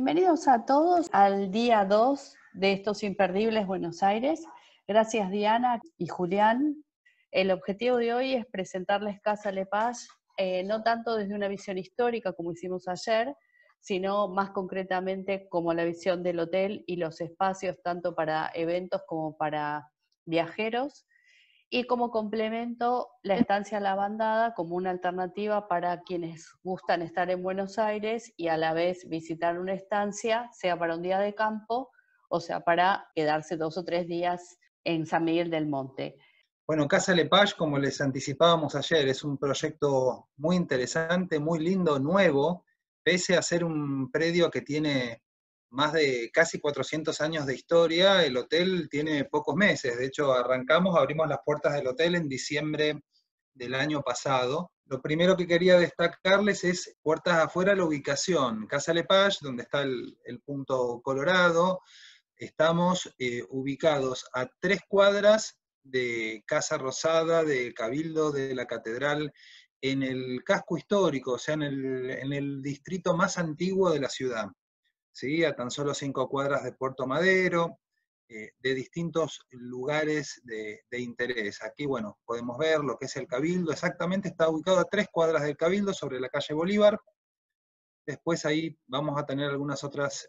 Bienvenidos a todos al día 2 de estos imperdibles Buenos Aires. Gracias Diana y Julián. El objetivo de hoy es presentarles Casa Lepage, no tanto desde una visión histórica como hicimos ayer, sino más concretamente como la visión del hotel y los espacios tanto para eventos como para viajeros, y como complemento la estancia a la bandada como una alternativa para quienes gustan estar en Buenos Aires y a la vez visitar una estancia, sea para un día de campo o sea para quedarse 2 o 3 días en San Miguel del Monte. Bueno, Casa Lepage, como les anticipábamos ayer, es un proyecto muy interesante, muy lindo, nuevo, pese a ser un predio que tiene más de casi 400 años de historia. El hotel tiene pocos meses. De hecho, abrimos las puertas del hotel en diciembre del año pasado. Lo primero que quería destacarles es, puertas afuera, la ubicación. Casa Lepage, donde está el punto colorado, estamos ubicados a 3 cuadras de Casa Rosada, de Cabildo, de la Catedral, en el casco histórico, o sea, en el distrito más antiguo de la ciudad, ¿sí? A tan solo 5 cuadras de Puerto Madero, de distintos lugares de interés. Aquí, bueno, podemos ver lo que es el Cabildo, exactamente está ubicado a 3 cuadras del Cabildo, sobre la calle Bolívar. Después ahí vamos a tener algunas otras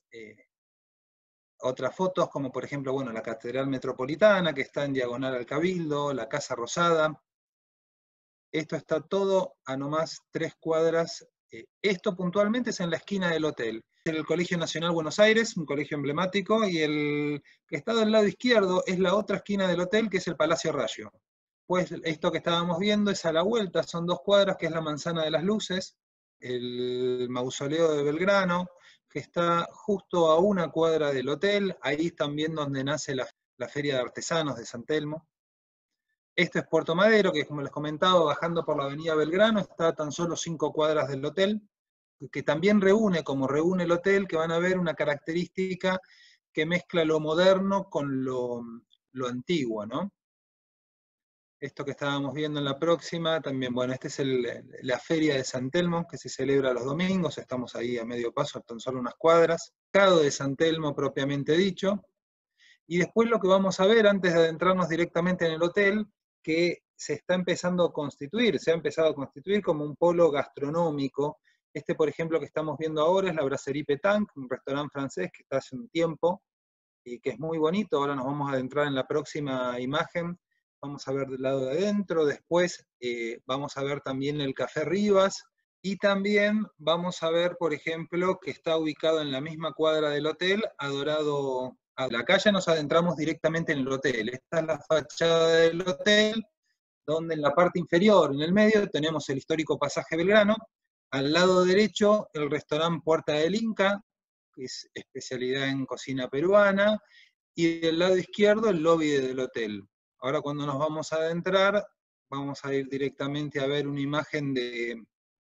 fotos, como por ejemplo, bueno, la Catedral Metropolitana, que está en diagonal al Cabildo, la Casa Rosada. Esto está todo a nomás 3 cuadras. Esto puntualmente es en la esquina del hotel. El Colegio Nacional Buenos Aires, un colegio emblemático, y el que está del lado izquierdo es la otra esquina del hotel, que es el Palacio Rayo. Pues esto que estábamos viendo es a la vuelta, son 2 cuadras, que es la Manzana de las Luces, el Mausoleo de Belgrano, que está justo a 1 cuadra del hotel, ahí también donde nace la Feria de Artesanos de San Telmo. Esto es Puerto Madero, que como les comentaba, bajando por la avenida Belgrano, está a tan solo 5 cuadras del hotel, que también reúne, como reúne el hotel, que van a ver una característica que mezcla lo moderno con lo antiguo, ¿no? Esto que estábamos viendo en la próxima, también, bueno, esta es la Feria de San Telmo, que se celebra los domingos, estamos ahí a medio paso, tan solo unas cuadras. Mercado de San Telmo propiamente dicho. Y después lo que vamos a ver, antes de adentrarnos directamente en el hotel, que se está empezando a constituir, se ha empezado a constituir como un polo gastronómico. Este, por ejemplo, que estamos viendo ahora es la Brasserie Pétanque, un restaurante francés que está hace un tiempo, y que es muy bonito. Ahora nos vamos a adentrar en la próxima imagen. Vamos a ver del lado de adentro, después vamos a ver también el Café Rivas, y también vamos a ver, por ejemplo, que está ubicado en la misma cuadra del hotel, Adorado. Acá ya nos adentramos directamente en el hotel. Esta es la fachada del hotel, donde en la parte inferior, en el medio, tenemos el histórico Pasaje Belgrano. Al lado derecho, el restaurante Puerta del Inca, que es especialidad en cocina peruana, y del lado izquierdo el lobby del hotel. Ahora cuando nos vamos a adentrar, vamos a ir directamente a ver una imagen de,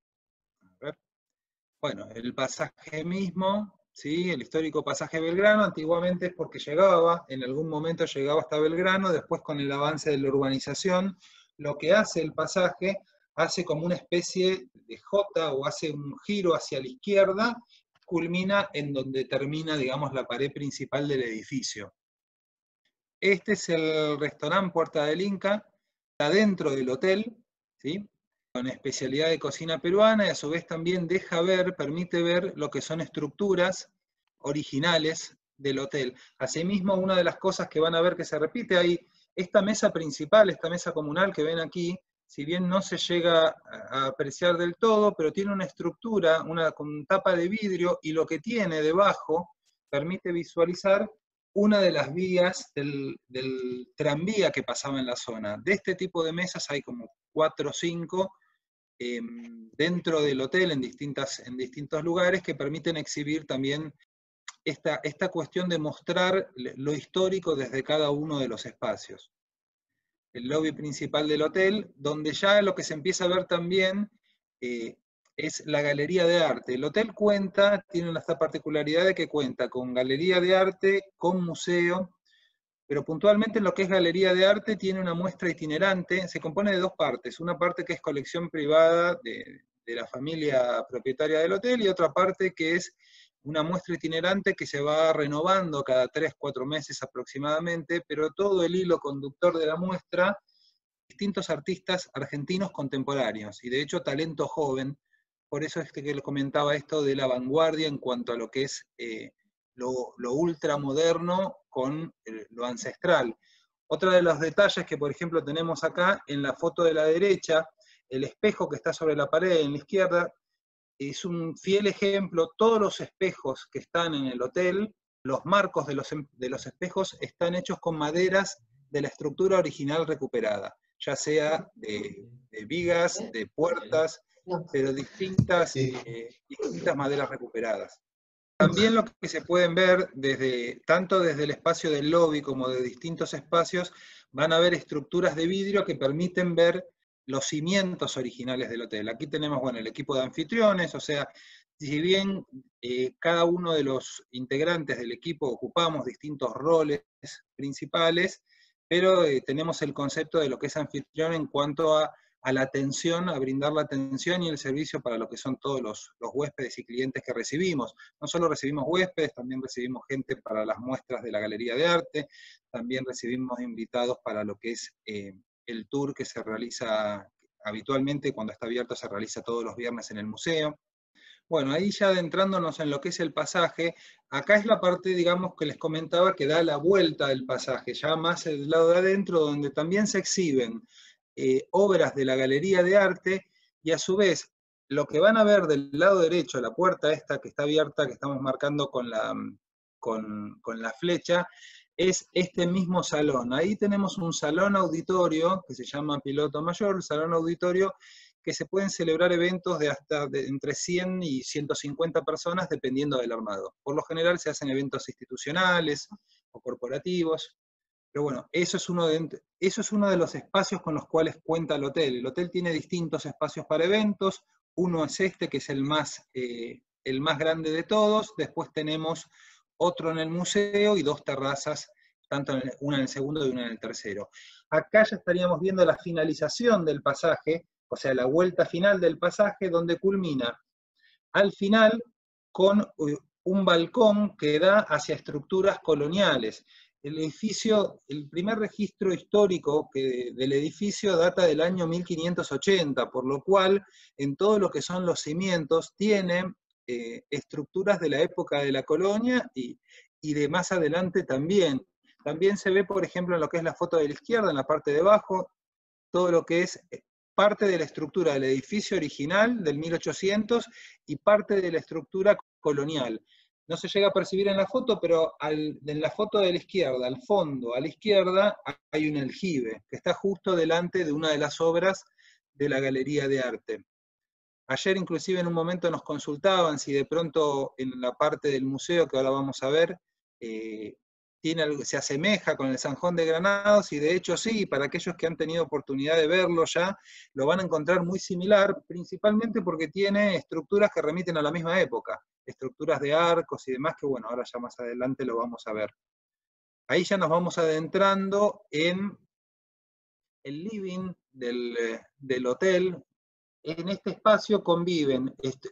bueno, el pasaje mismo, ¿sí? El histórico Pasaje Belgrano. Antiguamente es porque en algún momento llegaba hasta Belgrano, después con el avance de la urbanización, lo que hace el pasaje, hace como una especie de J, o hace un giro hacia la izquierda, culmina en donde termina, digamos, la pared principal del edificio. Este es el restaurante Puerta del Inca, está dentro del hotel, ¿sí? Con especialidad de cocina peruana, y a su vez también permite ver lo que son estructuras originales del hotel. Asimismo, una de las cosas que van a ver que se repite ahí, esta mesa principal, esta mesa comunal que ven aquí, si bien no se llega a apreciar del todo, pero tiene una estructura, con tapa de vidrio, y lo que tiene debajo permite visualizar una de las vías del tranvía que pasaba en la zona. De este tipo de mesas hay como 4 o 5 dentro del hotel, en distintos lugares, que permiten exhibir también esta cuestión de mostrar lo histórico desde cada uno de los espacios. El lobby principal del hotel, donde ya lo que se empieza a ver también es la galería de arte. El hotel tiene esta particularidad de que cuenta con galería de arte, con museo, pero puntualmente en lo que es galería de arte tiene una muestra itinerante. Se compone de 2 partes, una parte que es colección privada de la familia propietaria del hotel, y otra parte que es una muestra itinerante que se va renovando cada 3, 4 meses aproximadamente, pero todo el hilo conductor de la muestra, distintos artistas argentinos contemporáneos, y de hecho talento joven. Por eso es que les comentaba esto de la vanguardia en cuanto a lo que es lo ultramoderno con lo ancestral. Otro de los detalles que, por ejemplo, tenemos acá en la foto de la derecha, el espejo que está sobre la pared en la izquierda, es un fiel ejemplo. Todos los espejos que están en el hotel, los marcos de los espejos están hechos con maderas de la estructura original recuperada, ya sea de vigas, de puertas, pero distintas maderas recuperadas. También lo que se pueden ver, tanto desde el espacio del lobby como de distintos espacios, van a ver estructuras de vidrio que permiten ver los cimientos originales del hotel. Aquí tenemos, bueno, el equipo de anfitriones, o sea, si bien cada uno de los integrantes del equipo ocupamos distintos roles principales, pero tenemos el concepto de lo que es anfitrión en cuanto a la atención, a brindar la atención y el servicio para lo que son todos los huéspedes y clientes que recibimos. No solo recibimos huéspedes, también recibimos gente para las muestras de la Galería de Arte, también recibimos invitados para lo que es el tour que se realiza habitualmente, cuando está abierto se realiza todos los viernes en el museo. Bueno, ahí ya adentrándonos en lo que es el pasaje, acá es la parte, digamos, que les comentaba que da la vuelta del pasaje, ya más del lado de adentro, donde también se exhiben obras de la Galería de Arte, y a su vez, lo que van a ver del lado derecho, la puerta esta que está abierta, que estamos marcando con la flecha, es este mismo salón. Ahí tenemos un salón auditorio, que se llama Piloto Mayor, salón auditorio, que se pueden celebrar eventos de entre 100 y 150 personas, dependiendo del armado. Por lo general se hacen eventos institucionales o corporativos, pero bueno, eso es uno de los espacios con los cuales cuenta el hotel. El hotel tiene distintos espacios para eventos, uno es este, que es el más grande de todos, después tenemos otro en el museo y 2 terrazas, una en el segundo y una en el tercero. Acá ya estaríamos viendo la finalización del pasaje, o sea, la vuelta final del pasaje, donde culmina al final con un balcón que da hacia estructuras coloniales. El edificio, el primer registro histórico del edificio data del año 1580, por lo cual en todo lo que son los cimientos tiene estructuras de la época de la colonia y de más adelante también. También se ve, por ejemplo, en lo que es la foto de la izquierda, en la parte de abajo, todo lo que es parte de la estructura del edificio original del 1800 y parte de la estructura colonial. No se llega a percibir en la foto, pero en la foto de la izquierda, al fondo, a la izquierda, hay un aljibe, que está justo delante de una de las obras de la Galería de Arte. Ayer inclusive en un momento nos consultaban si de pronto en la parte del museo que ahora vamos a ver, se asemeja con el Zanjón de Granados, y de hecho sí, para aquellos que han tenido oportunidad de verlo ya, lo van a encontrar muy similar, principalmente porque tiene estructuras que remiten a la misma época, estructuras de arcos y demás, que bueno, ahora ya más adelante lo vamos a ver. Ahí ya nos vamos adentrando en el living del hotel. En este espacio conviven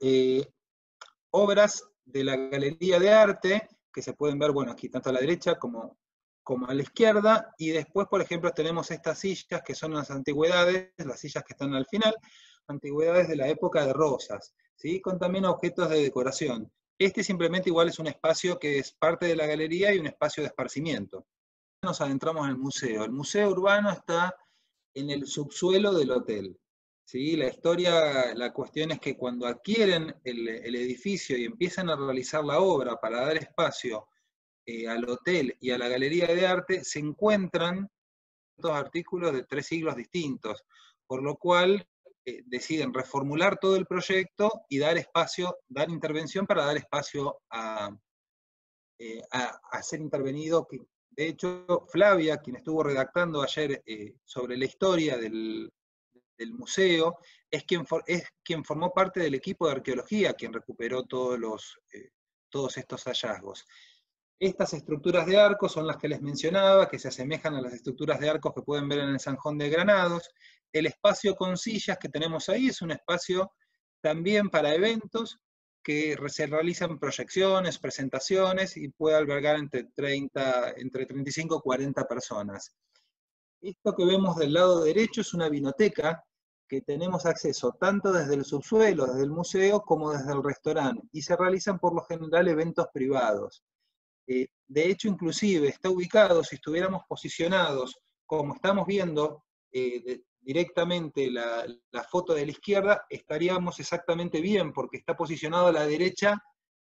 obras de la Galería de Arte, que se pueden ver, bueno, aquí tanto a la derecha como a la izquierda, y después, por ejemplo, tenemos estas sillas que son las antigüedades, las sillas que están al final, antigüedades de la época de Rosas, ¿sí? Con también objetos de decoración. Este simplemente igual es un espacio que es parte de la galería y un espacio de esparcimiento. Nos adentramos en el museo. El museo urbano está en el subsuelo del hotel. ¿Sí? La cuestión es que cuando adquieren el edificio y empiezan a realizar la obra para dar espacio al hotel y a la Galería de Arte, se encuentran estos artículos de 3 siglos distintos, por lo cual deciden reformular todo el proyecto y dar intervención para dar espacio a ser intervenido. De hecho, Flavia, quien estuvo redactando ayer sobre la historia del museo, es quien formó parte del equipo de arqueología, quien recuperó todos estos hallazgos. Estas estructuras de arcos son las que les mencionaba, que se asemejan a las estructuras de arcos que pueden ver en el Zanjón de Granados. El espacio con sillas que tenemos ahí es un espacio también para eventos, que se realizan proyecciones, presentaciones y puede albergar entre 35 y 40 personas. Esto que vemos del lado derecho es una vinoteca que tenemos acceso tanto desde el subsuelo, desde el museo, como desde el restaurante, y se realizan por lo general eventos privados. De hecho, inclusive está ubicado, si estuviéramos posicionados, como estamos viendo directamente la foto de la izquierda, estaríamos exactamente bien, porque está posicionado a la derecha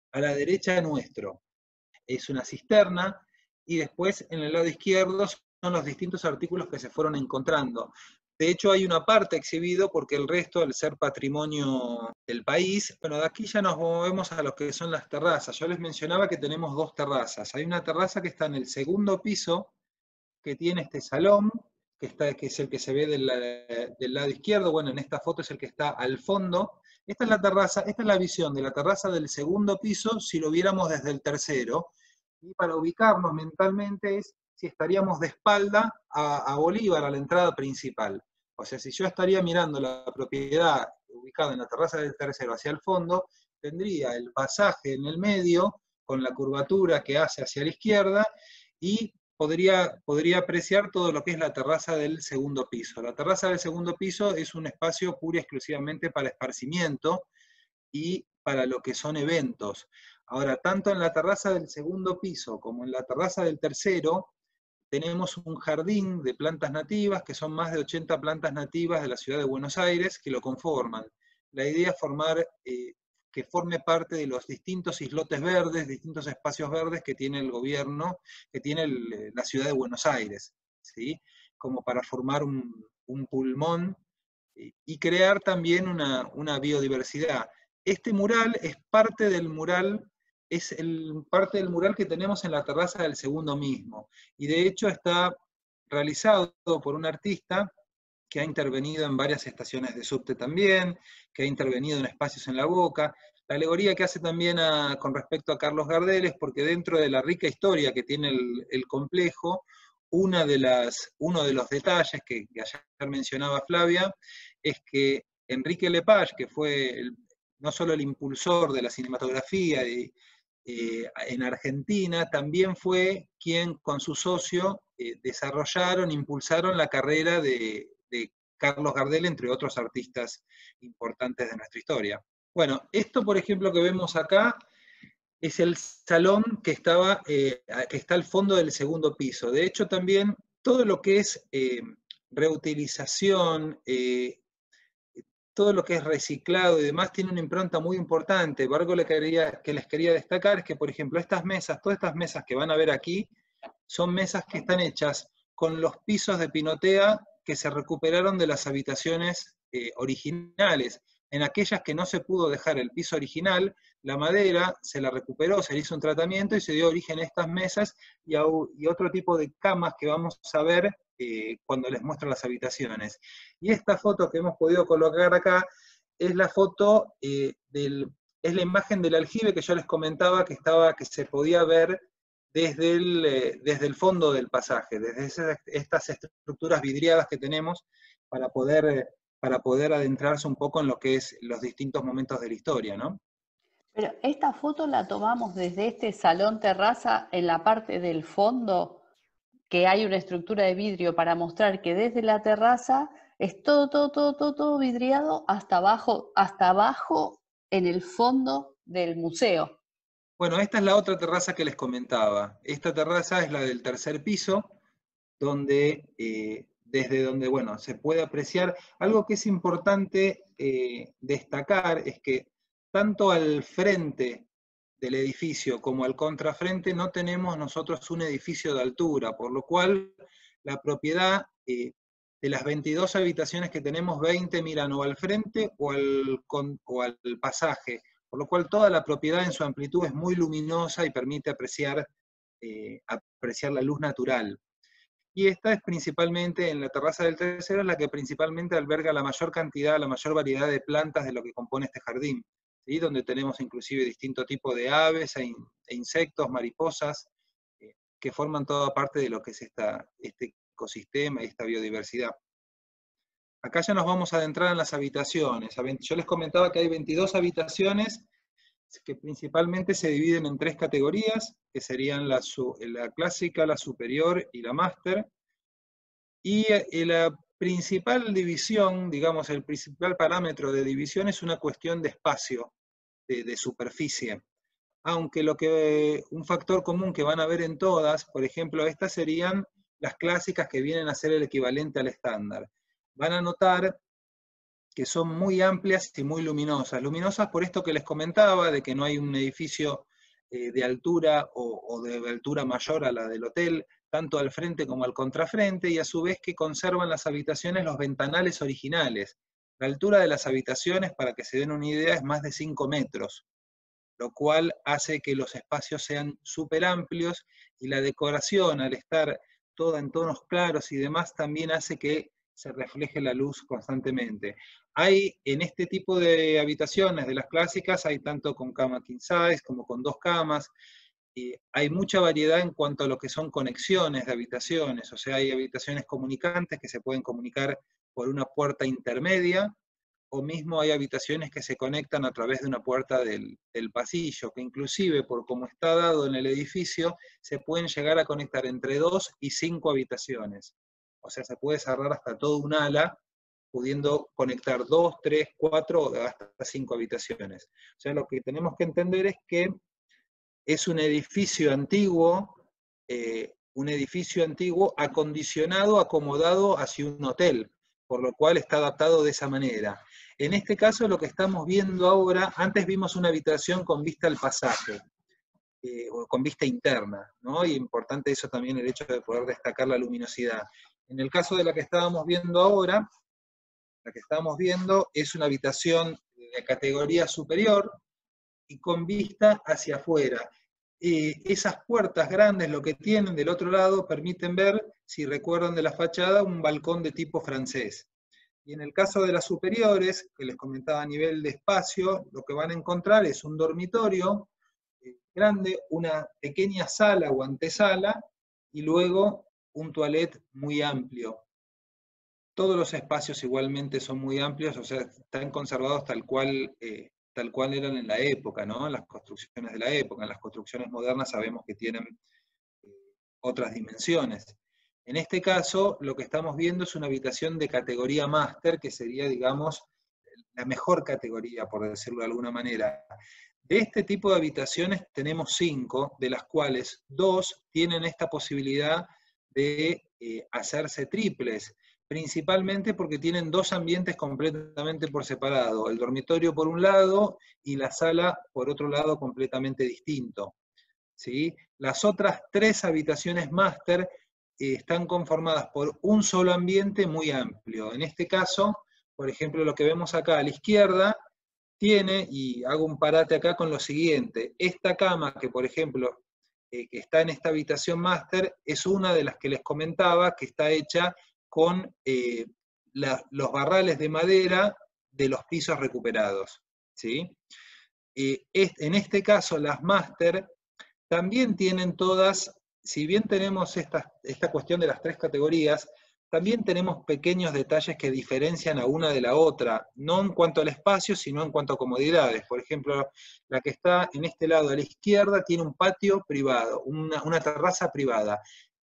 nuestro. Es una cisterna, y después en el lado izquierdo son los distintos artículos que se fueron encontrando. De hecho, hay una parte exhibido porque el resto, al ser patrimonio del país, bueno, de aquí ya nos movemos a lo que son las terrazas. Yo les mencionaba que tenemos dos terrazas. Hay una terraza que está en el segundo piso, que tiene este salón, que es el que se ve del lado izquierdo. Bueno, en esta foto es el que está al fondo. Esta es la terraza, esta es la visión de la terraza del segundo piso si lo viéramos desde el tercero. Y para ubicarnos mentalmente es si estaríamos de espalda a Bolívar, a la entrada principal. O sea, si yo estaría mirando la propiedad ubicada en la terraza del tercero hacia el fondo, tendría el pasaje en el medio, con la curvatura que hace hacia la izquierda, y podría apreciar todo lo que es la terraza del segundo piso. La terraza del segundo piso es un espacio puro y exclusivamente para esparcimiento y para lo que son eventos. Ahora, tanto en la terraza del segundo piso como en la terraza del tercero, tenemos un jardín de plantas nativas, que son más de 80 plantas nativas de la ciudad de Buenos Aires, que lo conforman. La idea es que forme parte de los distintos islotes verdes, distintos espacios verdes que tiene el gobierno, que tiene la ciudad de Buenos Aires, ¿sí? Como para formar un pulmón y crear también una biodiversidad. Este mural es parte del mural, parte del mural que tenemos en la terraza del segundo mismo, y de hecho está realizado por un artista que ha intervenido en varias estaciones de subte también, que ha intervenido en espacios en la Boca. La alegoría que hace también con respecto a Carlos Gardel es porque dentro de la rica historia que tiene el complejo, uno de los detalles que ayer mencionaba Flavia, es que Enrique Lepage, que fue no solo el impulsor de la cinematografía en Argentina, también fue quien con su socio desarrollaron, impulsaron la carrera de Carlos Gardel, entre otros artistas importantes de nuestra historia. Bueno, esto por ejemplo que vemos acá es el salón que está al fondo del segundo piso. De hecho también todo lo que es reutilización, todo lo que es reciclado y demás tiene una impronta muy importante. Algo que les quería destacar es que, por ejemplo, estas mesas, todas estas mesas que van a ver aquí, son mesas que están hechas con los pisos de pinotea que se recuperaron de las habitaciones originales. En aquellas que no se pudo dejar el piso original, la madera se la recuperó, se le hizo un tratamiento y se dio origen a estas mesas y otro tipo de camas que vamos a ver cuando les muestro las habitaciones. Y esta foto que hemos podido colocar acá es la foto es la imagen del aljibe que yo les comentaba que se podía ver desde el fondo del pasaje, desde estas estructuras vidriadas que tenemos para poder adentrarse un poco en lo que es los distintos momentos de la historia, ¿no? Pero esta foto la tomamos desde este salón terraza en la parte del fondo, que hay una estructura de vidrio para mostrar que desde la terraza es todo vidriado hasta abajo en el fondo del museo. Bueno, esta es la otra terraza que les comentaba. Esta terraza es la del tercer piso, desde donde, bueno, se puede apreciar. Algo que es importante destacar es que tanto al frente del edificio como al contrafrente no tenemos nosotros un edificio de altura, por lo cual la propiedad de las 22 habitaciones que tenemos, 20 miran o al frente o al pasaje, por lo cual toda la propiedad en su amplitud es muy luminosa y permite apreciar la luz natural. Y esta es principalmente, en la terraza del tercero, es la que principalmente alberga la mayor cantidad, la mayor variedad de plantas de lo que compone este jardín, ¿sí? Donde tenemos inclusive distinto tipo de aves e insectos, mariposas, que forman toda parte de lo que es este ecosistema y esta biodiversidad. Acá ya nos vamos a adentrar en las habitaciones. Yo les comentaba que hay 22 habitaciones que principalmente se dividen en 3 categorías, que serían la clásica, la superior y la máster. Y la principal división, digamos, el principal parámetro de división es una cuestión de espacio, de superficie. Aunque un factor común que van a ver en todas, por ejemplo, estas serían las clásicas que vienen a ser el equivalente al estándar. Van a notar que son muy amplias y muy luminosas. Luminosas por esto que les comentaba, de que no hay un edificio de altura o de altura mayor a la del hotel, tanto al frente como al contrafrente, y a su vez que conservan las habitaciones los ventanales originales. La altura de las habitaciones, para que se den una idea, es más de 5 metros, lo cual hace que los espacios sean súper amplios, y la decoración, al estar toda en tonos claros y demás, también hace que se refleje la luz constantemente. Hay en este tipo de habitaciones, de las clásicas, hay tanto con cama king size como con 2 camas, y hay mucha variedad en cuanto a lo que son conexiones de habitaciones, o sea, hay habitaciones comunicantes que se pueden comunicar por una puerta intermedia, o mismo hay habitaciones que se conectan a través de una puerta del pasillo, que inclusive por cómo está dado en el edificio, se pueden llegar a conectar entre 2 y 5 habitaciones. O sea, se puede cerrar hasta todo un ala, pudiendo conectar 2, 3, 4 o hasta 5 habitaciones. O sea, lo que tenemos que entender es que es un edificio antiguo acondicionado, acomodado hacia un hotel, por lo cual está adaptado de esa manera. En este caso, lo que estamos viendo ahora, antes vimos una habitación con vista al pasaje, o con vista interna, ¿no? Y importante eso también, el hecho de poder destacar la luminosidad. En el caso de la que estábamos viendo ahora, la que estamos viendo es una habitación de categoría superior y con vista hacia afuera. Esas puertas grandes, lo que tienen del otro lado, permiten ver, si recuerdan de la fachada, un balcón de tipo francés. Y en el caso de las superiores, que les comentaba a nivel de espacio, lo que van a encontrar es un dormitorio grande, una pequeña sala o antesala, y luego un toilet muy amplio. Todos los espacios igualmente son muy amplios, o sea, están conservados tal cual eran en la época, ¿no? En las construcciones de la época. En las construcciones modernas sabemos que tienen otras dimensiones. En este caso, lo que estamos viendo es una habitación de categoría máster, que sería, digamos, la mejor categoría, por decirlo de alguna manera. De este tipo de habitaciones tenemos 5, de las cuales 2 tienen esta posibilidad de hacerse triples, principalmente porque tienen 2 ambientes completamente por separado, el dormitorio por un lado y la sala por otro lado completamente distinto. ¿Sí? Las otras 3 habitaciones máster están conformadas por un solo ambiente muy amplio. En este caso, por ejemplo, lo que vemos acá a la izquierda, tiene, y hago un parate acá con lo siguiente, esta cama que, por ejemplo, que está en esta habitación máster, es una de las que les comentaba, que está hecha con los barrales de madera de los pisos recuperados. ¿Sí? En este caso, las máster también tienen todas, si bien tenemos esta cuestión de las 3 categorías, también tenemos pequeños detalles que diferencian a una de la otra, no en cuanto al espacio, sino en cuanto a comodidades. Por ejemplo, la que está en este lado a la izquierda tiene un patio privado, una terraza privada,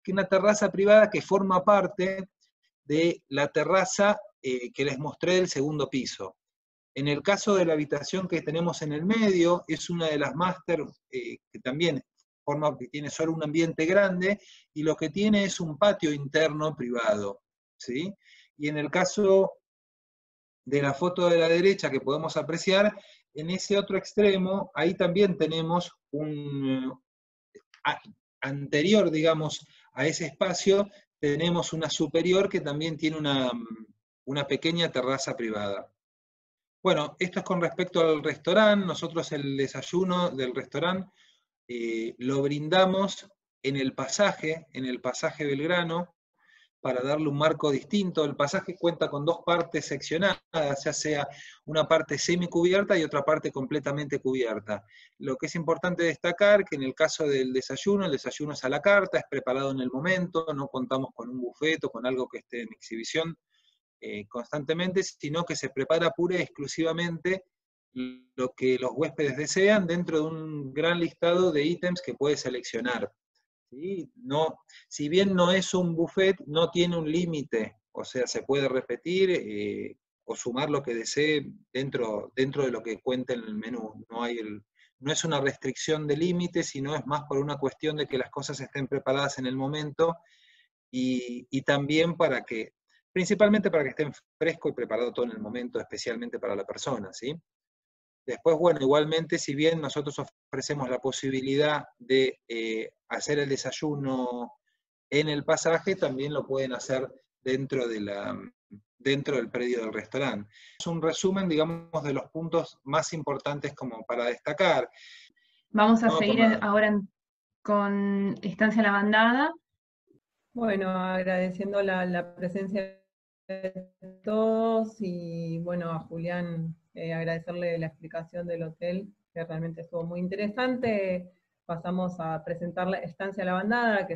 que forma parte de la terraza que les mostré del segundo piso. En el caso de la habitación que tenemos en el medio, es una de las máster que también que tiene solo un ambiente grande, y lo que tiene es un patio interno privado, ¿sí? Y en el caso de la foto de la derecha que podemos apreciar, en ese otro extremo, ahí también tenemos anterior, digamos, a ese espacio, tenemos una superior que también tiene una pequeña terraza privada. Bueno, esto es con respecto al restaurante. Nosotros el desayuno del restaurante lo brindamos en el pasaje Belgrano, para darle un marco distinto. El pasaje cuenta con 2 partes seccionadas, ya sea una parte semicubierta y otra parte completamente cubierta. Lo que es importante destacar, que en el caso del desayuno, el desayuno es a la carta, es preparado en el momento, no contamos con un buffet o con algo que esté en exhibición constantemente, sino que se prepara pura y exclusivamente lo que los huéspedes desean dentro de un gran listado de ítems que puede seleccionar. ¿Sí? No, si bien no es un buffet, no tiene un límite, o sea, se puede repetir o sumar lo que desee dentro de lo que cuenta en el menú. No es una restricción de límites, sino es más por una cuestión de que las cosas estén preparadas en el momento y también principalmente para que estén fresco y preparado todo en el momento, especialmente para la persona, ¿sí? Después, bueno, igualmente, si bien nosotros ofrecemos la posibilidad de hacer el desayuno en el pasaje, también lo pueden hacer dentro del predio del restaurante. Es un resumen, digamos, de los puntos más importantes como para destacar. Vamos a No, seguir ahora con Estancia La Bandada. Bueno, agradeciendo la presencia de todos y bueno, a Julián agradecerle la explicación del hotel, que realmente estuvo muy interesante. Pasamos a presentar la Estancia La Bandada, que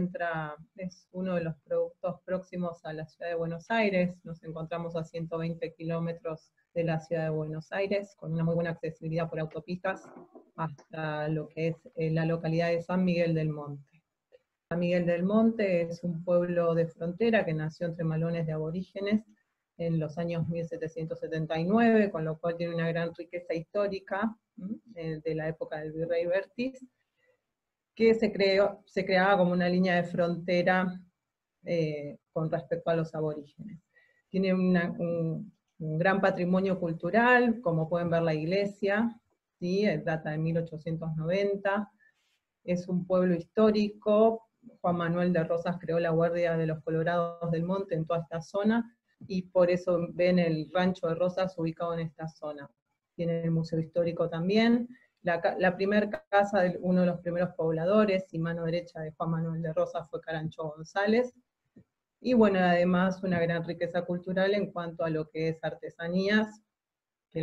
es uno de los productos próximos a la ciudad de Buenos Aires. Nos encontramos a 120 kilómetros de la ciudad de Buenos Aires, con una muy buena accesibilidad por autopistas hasta lo que es la localidad de San Miguel del Monte. San Miguel del Monte es un pueblo de frontera que nació entre malones de aborígenes en los años 1779, con lo cual tiene una gran riqueza histórica de la época del virrey Bertis, que se creaba como una línea de frontera con respecto a los aborígenes. Tiene un gran patrimonio cultural, como pueden ver la iglesia, ¿sí? Data de 1890, es un pueblo histórico. Juan Manuel de Rosas creó la Guardia de los Colorados del Monte en toda esta zona, y por eso ven el rancho de Rosas ubicado en esta zona. Tiene el museo histórico también. La primera casa de uno de los primeros pobladores y mano derecha de Juan Manuel de Rosas fue Carancho González. Y bueno, además una gran riqueza cultural en cuanto a lo que es artesanías, que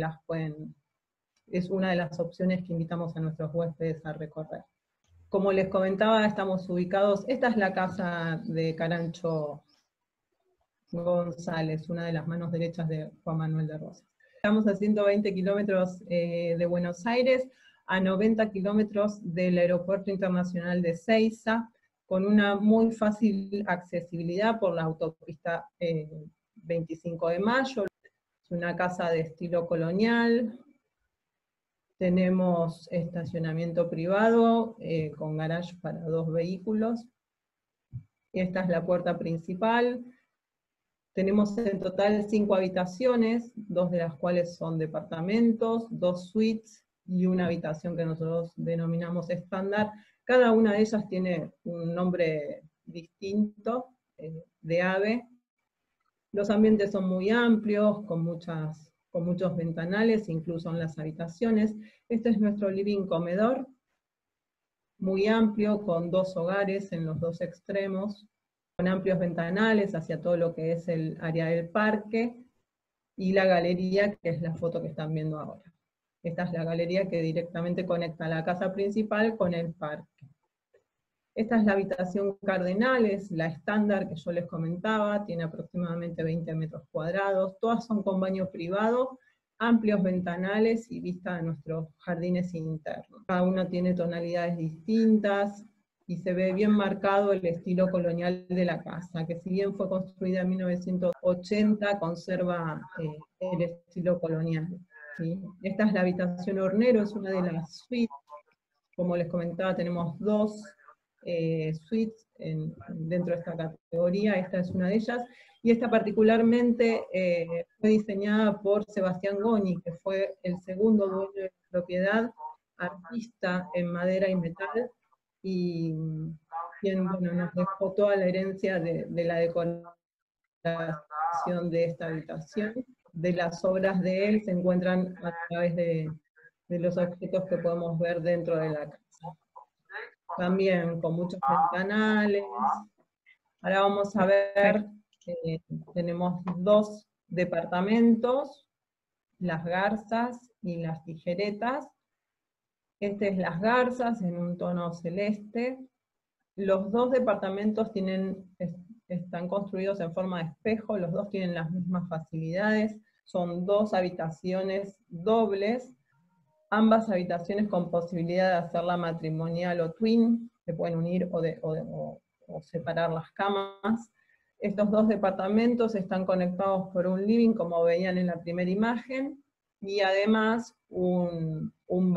es una de las opciones que invitamos a nuestros huéspedes a recorrer. Como les comentaba, estamos ubicados, esta es la casa de Carancho González, una de las manos derechas de Juan Manuel de Rosas. Estamos a 120 kilómetros de Buenos Aires, a 90 kilómetros del Aeropuerto Internacional de Seiza, con una muy fácil accesibilidad por la autopista 25 de Mayo. Es una casa de estilo colonial. Tenemos estacionamiento privado con garage para 2 vehículos. Esta es la puerta principal. Tenemos en total 5 habitaciones, 2 de las cuales son departamentos, 2 suites y una habitación que nosotros denominamos estándar. Cada una de ellas tiene un nombre distinto de AVE. Los ambientes son muy amplios, con muchos ventanales, incluso en las habitaciones. Este es nuestro living comedor, muy amplio, con 2 hogares en los 2 extremos, con amplios ventanales hacia todo lo que es el área del parque, y la galería, que es la foto que están viendo ahora. Esta es la galería que directamente conecta la casa principal con el parque. Esta es la habitación Cardenales, la estándar que yo les comentaba, tiene aproximadamente 20 metros cuadrados, todas son con baño privado, amplios ventanales y vista a nuestros jardines internos. Cada una tiene tonalidades distintas y se ve bien marcado el estilo colonial de la casa, que si bien fue construida en 1980, conserva el estilo colonial. ¿Sí? Esta es la habitación hornero, es una de las suites. Como les comentaba, tenemos 2 suites dentro de esta categoría, esta es una de ellas, y esta particularmente fue diseñada por Sebastián Goni, que fue el segundo dueño de la propiedad, artista en madera y metal, y quien nos dejó toda la herencia de la decoración de esta habitación. De las obras de él se encuentran a través de los objetos que podemos ver dentro de la casa. También con muchos ventanales. Ahora vamos a ver, tenemos 2 departamentos, Las Garzas y Las Tijeretas. Este es Las Garzas en un tono celeste. Los 2 departamentos están construidos en forma de espejo, los 2 tienen las mismas facilidades, Son 2 habitaciones dobles, ambas habitaciones con posibilidad de hacerla matrimonial o twin, se pueden unir o separar las camas. Estos 2 departamentos están conectados por un living, como veían en la primera imagen, y además un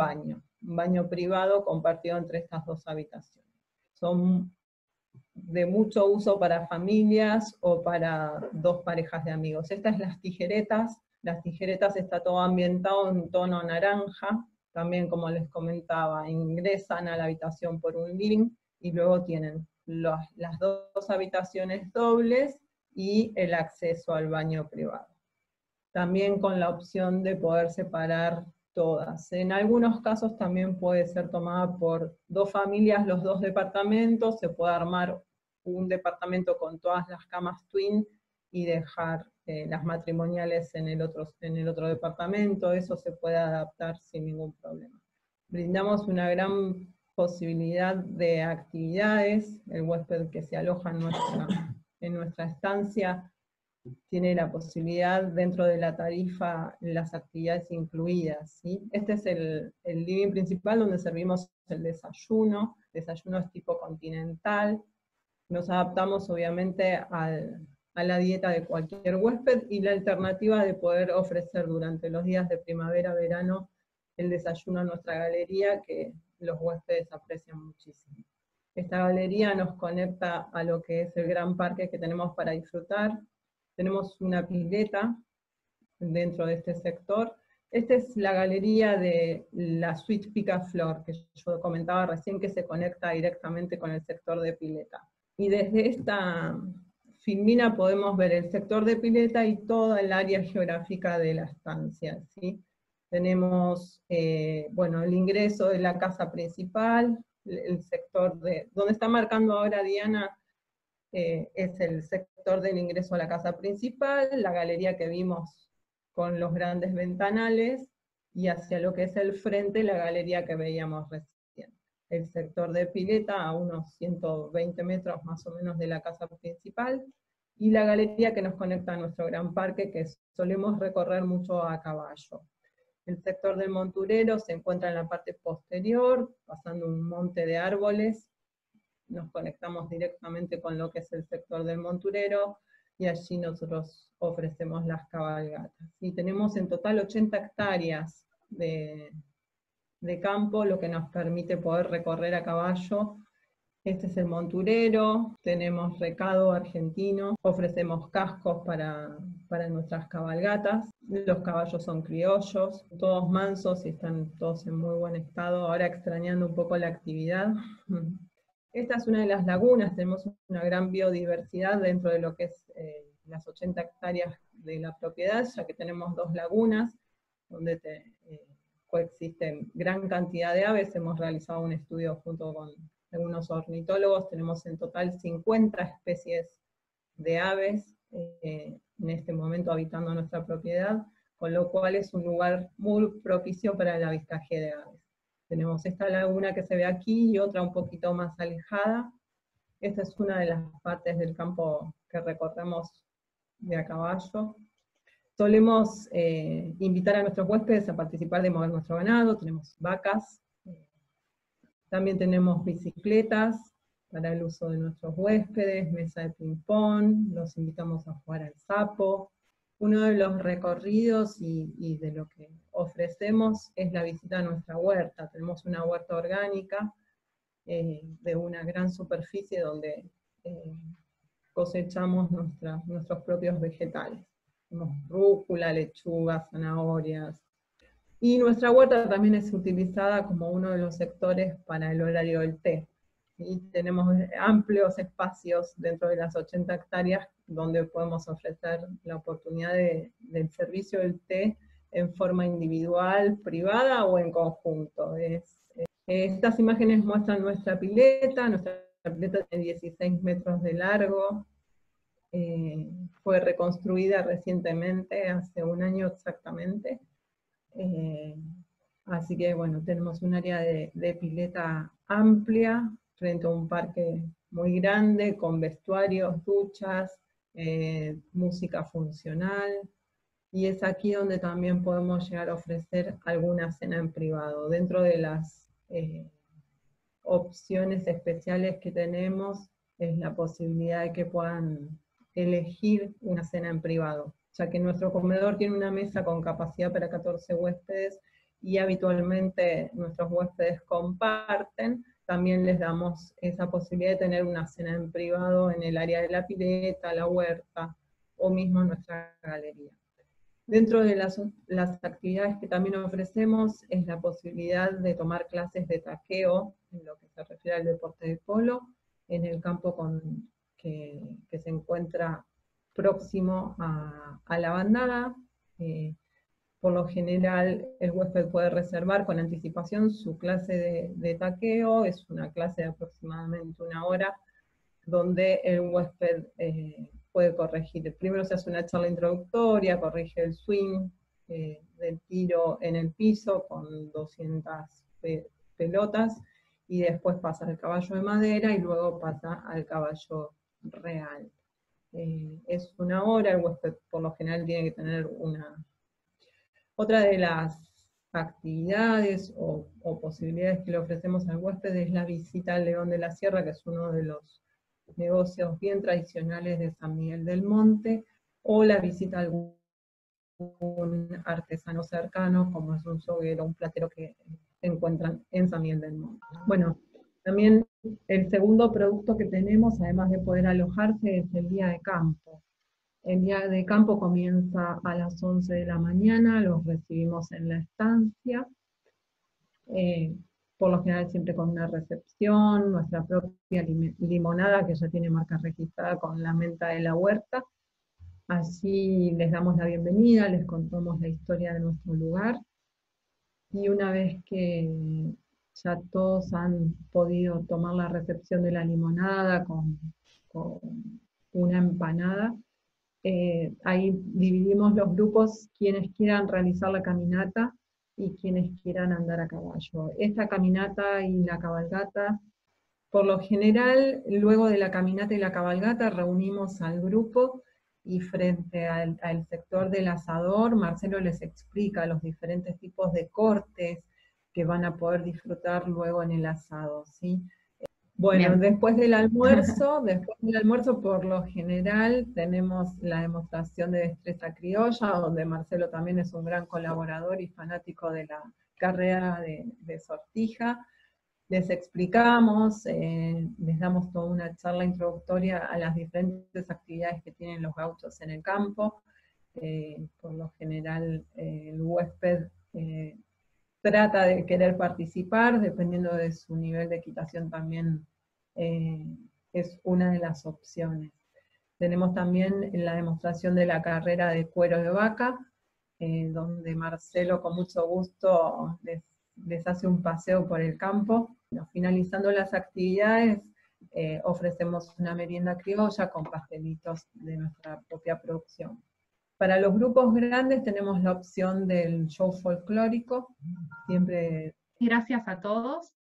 baño privado compartido entre estas 2 habitaciones. Son de mucho uso para familias o para 2 parejas de amigos. Estas las tijeretas está todo ambientado en tono naranja, también como les comentaba, ingresan a la habitación por un living, y luego tienen las 2 habitaciones dobles y el acceso al baño privado. También con la opción de poder separar todas. En algunos casos también puede ser tomada por 2 familias los 2 departamentos, se puede armar un departamento con todas las camas twin y dejar las matrimoniales en el otro departamento, eso se puede adaptar sin ningún problema. Brindamos una gran posibilidad de actividades, el huésped que se aloja en nuestra estancia tiene la posibilidad dentro de la tarifa las actividades incluidas, ¿sí? Este es el living principal donde servimos el desayuno es tipo continental, nos adaptamos obviamente a la dieta de cualquier huésped, y la alternativa de poder ofrecer durante los días de primavera, verano, el desayuno en nuestra galería, que los huéspedes aprecian muchísimo. Esta galería nos conecta a lo que es el gran parque que tenemos para disfrutar. Tenemos una pileta dentro de este sector. Esta es la galería de la suite Picaflor, que yo comentaba recién, que se conecta directamente con el sector de pileta. Y desde esta filmina podemos ver el sector de pileta y toda el área geográfica de la estancia, ¿sí? Tenemos, bueno, el ingreso de la casa principal, el sector de, donde está marcando ahora Diana, es el sector del ingreso a la casa principal, la galería que vimos con los grandes ventanales, y hacia lo que es el frente, la galería que veíamos recién. El sector de pileta a unos 120 metros más o menos de la casa principal, y la galería que nos conecta a nuestro gran parque, que solemos recorrer mucho a caballo. El sector del monturero se encuentra en la parte posterior, pasando un monte de árboles, nos conectamos directamente con lo que es el sector del monturero, y allí nosotros ofrecemos las cabalgatas. Y tenemos en total 80 hectáreas de campo, lo que nos permite poder recorrer a caballo. Este es el monturero, tenemos recado argentino, ofrecemos cascos para nuestras cabalgatas, los caballos son criollos, todos mansos y están todos en muy buen estado, ahora extrañando un poco la actividad. Esta es una de las lagunas, tenemos una gran biodiversidad dentro de lo que es las 80 hectáreas de la propiedad, ya que tenemos 2 lagunas, donde coexisten gran cantidad de aves. Hemos realizado un estudio junto con algunos ornitólogos, tenemos en total 50 especies de aves en este momento habitando nuestra propiedad, con lo cual es un lugar muy propicio para el avistaje de aves. Tenemos esta laguna que se ve aquí y otra un poquito más alejada. Esta es una de las partes del campo que recorremos de a caballo. Solemos invitar a nuestros huéspedes a participar de mover nuestro ganado, tenemos vacas, también tenemos bicicletas para el uso de nuestros huéspedes, mesa de ping-pong, los invitamos a jugar al sapo. Uno de los recorridos y de lo que ofrecemos es la visita a nuestra huerta. Tenemos una huerta orgánica de una gran superficie donde cosechamos nuestros propios vegetales. Tenemos rúcula, lechuga, zanahorias. Y nuestra huerta también es utilizada como uno de los sectores para el horario del té. Y tenemos amplios espacios dentro de las 80 hectáreas donde podemos ofrecer la oportunidad del servicio del té en forma individual, privada o en conjunto. Estas imágenes muestran nuestra pileta tiene 16 metros de largo, fue reconstruida recientemente, hace un año exactamente. Así que bueno, tenemos un área de pileta amplia, frente a un parque muy grande, con vestuarios, duchas, música funcional. y es aquí donde también podemos llegar a ofrecer alguna cena en privado. Dentro de las opciones especiales que tenemos es la posibilidad de que puedan elegir una cena en privado, ya que nuestro comedor tiene una mesa con capacidad para 14 huéspedes y habitualmente nuestros huéspedes comparten. También les damos esa posibilidad de tener una cena en privado en el área de la pileta, la huerta o mismo en nuestra galería. Dentro de las actividades que también ofrecemos es la posibilidad de tomar clases de taqueo, en lo que se refiere al deporte de polo, en el campo que se encuentra próximo a la bandada. Por lo general, el huésped puede reservar con anticipación su clase de taqueo, es una clase de aproximadamente 1 hora, donde el huésped puede corregir. Primero se hace una charla introductoria, corrige el swing del tiro en el piso con 200 pelotas, y después pasa al caballo de madera y luego pasa al caballo real. Es 1 hora, el huésped por lo general tiene que tener una... Otra de las actividades o posibilidades que le ofrecemos al huésped es la visita al León de la Sierra, que es uno de los negocios bien tradicionales de San Miguel del Monte, o la visita a algún artesano cercano, como es un soguero, un platero que se encuentran en San Miguel del Monte. Bueno, también el segundo producto que tenemos, además de poder alojarse, es el día de campo. El día de campo comienza a las 11 de la mañana, los recibimos en la estancia, por lo general siempre con una recepción, nuestra propia limonada que ya tiene marca registrada con la menta de la huerta. Así les damos la bienvenida, les contamos la historia de nuestro lugar, y una vez que ya todos han podido tomar la recepción de la limonada con una empanada, ahí dividimos los grupos, quienes quieran realizar la caminata y quienes quieran andar a caballo. Esta caminata y la cabalgata, por lo general, luego de la caminata y la cabalgata, reunimos al grupo y frente al sector del asador, Marcelo les explica los diferentes tipos de cortes que van a poder disfrutar luego en el asado, ¿sí? Bueno, Bien. después del almuerzo por lo general tenemos la demostración de destreza criolla, donde Marcelo también es un gran colaborador y fanático de la carrera de sortija. Les explicamos, les damos toda una charla introductoria a las diferentes actividades que tienen los gauchos en el campo. Por lo general el huésped trata de querer participar, dependiendo de su nivel de equitación también es una de las opciones. Tenemos también la demostración de la carrera de cuero de vaca, donde Marcelo con mucho gusto les hace un paseo por el campo. Bueno, finalizando las actividades, ofrecemos una merienda criolla con pastelitos de nuestra propia producción. Para los grupos grandes tenemos la opción del show folclórico, siempre... Gracias a todos.